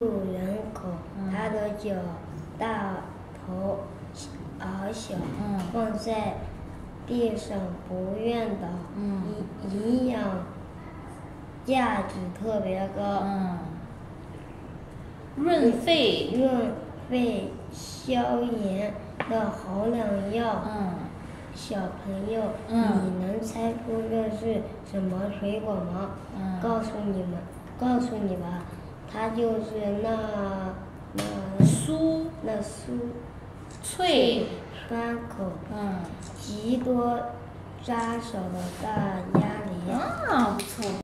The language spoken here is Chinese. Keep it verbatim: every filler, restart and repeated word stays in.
人口，它的脚大头而小， 嗯、 放在地上不愿倒， 嗯、 营养价值特别高， 嗯、润肺润肺消炎的好良药。 嗯、 小朋友， 嗯、 你能猜出这是什么水果吗？ 嗯、 告诉你们，告诉你吧，它就是那那酥那酥脆酸口， 嗯， 极多扎手的大鸭梨。 啊，不错。